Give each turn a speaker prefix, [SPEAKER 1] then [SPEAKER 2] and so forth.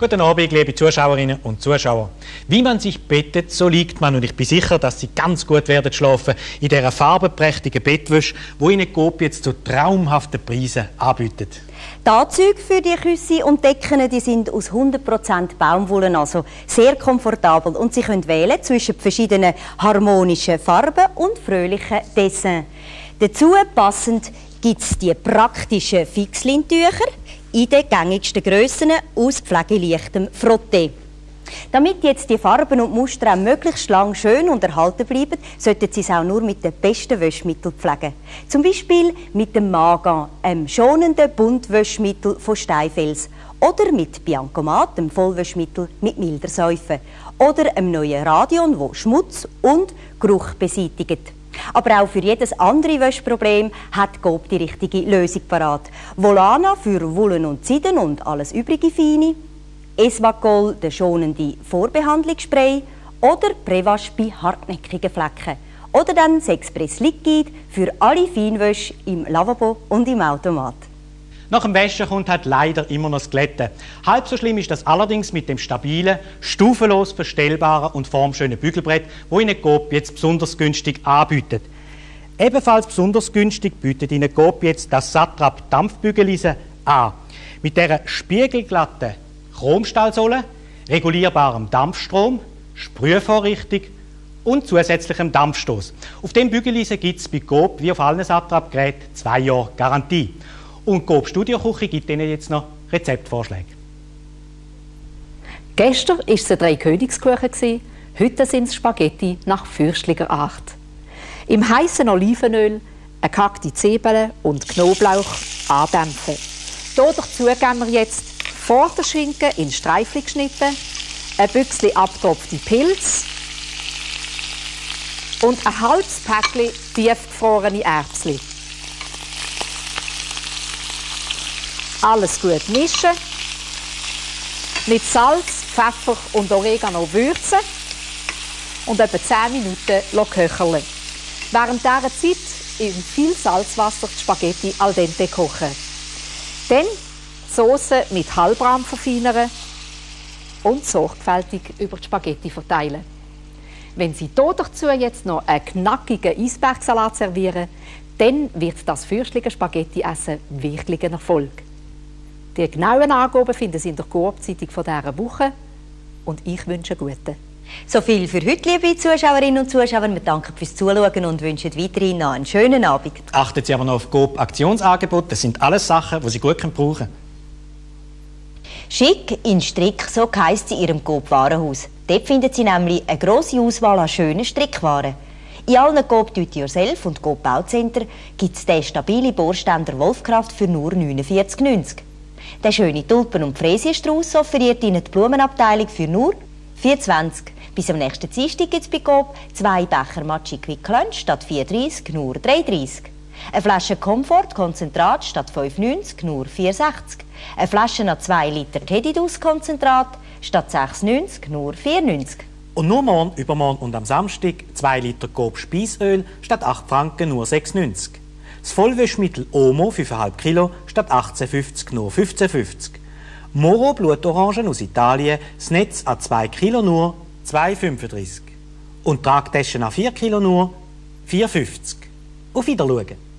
[SPEAKER 1] Guten Abend, liebe Zuschauerinnen und Zuschauer. Wie man sich bettet, so liegt man. Und ich bin sicher, dass Sie ganz gut werden schlafen in dieser farbenprächtigen Bettwäsche, die Ihnen Coop jetzt zu traumhaften Preisen anbietet.
[SPEAKER 2] Die Anzüge für die Küsse und Decken die sind aus 100% Baumwolle, also sehr komfortabel. Und Sie können wählen zwischen verschiedenen harmonischen Farben und fröhlichen Dessins. Dazu passend gibt es die praktischen Fixlintücher in den gängigsten Grössen aus pflegeleichtem Frotté. Damit jetzt die Farben und Muster auch möglichst lang schön und erhalten bleiben, sollten Sie es auch nur mit den besten Wäschmitteln pflegen. Zum Beispiel mit dem Magan, einem schonenden Buntwäschmittel von Steinfels. Oder mit Biancomat, einem Vollwäschmittel mit milder Säufe. Oder einem neuen Radion, das Schmutz und Geruch beseitigt. Aber auch für jedes andere Wäschproblem hat Coop die richtige Lösung parat. Volana für Wollen und Seiden und alles übrige Feine. Esvacol, der schonende Vorbehandlungsspray. Oder Prewasch bei hartnäckigen Flecken. Oder dann Sexpress Liquid für alle Feinwäsche im Lavabo und im Automat.
[SPEAKER 1] Nach dem Waschen kommt halt leider immer noch das Glätten. Halb so schlimm ist das allerdings mit dem stabilen, stufenlos verstellbaren und formschönen Bügelbrett, das Ihnen Coop jetzt besonders günstig anbietet. Ebenfalls besonders günstig bietet Ihnen Coop jetzt das Satrap Dampfbügeleisen an. Mit dieser spiegelglatten Chromstahlsohle, regulierbarem Dampfstrom, Sprühvorrichtung und zusätzlichem Dampfstoß. Auf dem Bügeleisen gibt es bei Coop wie auf allen Satrap-Geräten 2 Jahre Garantie. Und Coop Studioküche gibt Ihnen jetzt noch Rezeptvorschläge.
[SPEAKER 3] Gestern war es eine Dreikönigskuchen, heute sind es Spaghetti nach fürstlicher Art. Im heißen Olivenöl eine gehackte Zwiebeln und Knoblauch andämpfen. Dazu geben wir jetzt Vorderschinken in Streifen geschnitten, ein bisschen abgetropfte Pilze und ein halbes Päckchen tiefgefrorene Erbsen. Alles gut mischen, mit Salz, Pfeffer und Oregano würzen und etwa 10 Minuten köcheln. Während dieser Zeit in viel Salzwasser die Spaghetti al dente kochen. Dann die Sauce mit Halbrahm verfeinern und sorgfältig über die Spaghetti verteilen. Wenn Sie dazu jetzt noch einen knackigen Eisbergsalat servieren, dann wird das fürstliche Spaghetti-Essen wirklich ein Erfolg. Die genauen Angaben finden Sie in der Coop-Zeitung von dieser Woche. Und ich wünsche einen guten.
[SPEAKER 2] So viel für heute, liebe Zuschauerinnen und Zuschauer. Wir danken fürs Zuschauen und wünschen weiterhin noch einen schönen Abend.
[SPEAKER 1] Achten Sie aber noch auf Coop Aktionsangebote. Das sind alles Sachen, die Sie gut brauchen können.
[SPEAKER 2] Schick in Strick, so heisst es in Ihrem Coop-Warenhaus. Dort finden Sie nämlich eine grosse Auswahl an schönen Strickwaren. In allen Coop Do-it-yourself und Coop Baucenter gibt es den stabilen Bohrständer Wolfkraft für nur 49,90 €. Der schöne Tulpen- und Fräsierstrauß offeriert Ihnen die Blumenabteilung für nur 4,20 €. Bis am nächsten Dienstag gibt es bei Coop 2 Becher Matschi Quick Lunch statt 4,30 € nur 3,30 €. Eine Flasche Comfort Konzentrat statt 5,90 € nur 4,60 €. Eine Flasche nach 2 Liter Tedidus Konzentrat statt 6,90 € nur 4,90 €.
[SPEAKER 1] Und nur morgen, übermorgen und am Samstag 2 Liter Coop Speisöl statt 8 Franken nur 6,90 €. Das Vollwäschmittel Omo 5,5 Kilo statt 18,50 € nur 15,50 €. Moro Blutorangen aus Italien, das Netz an 2 Kilo nur 2,35 €. Und Tragtaschen an 4 Kilo nur 4,50 €. Auf Wiedersehen.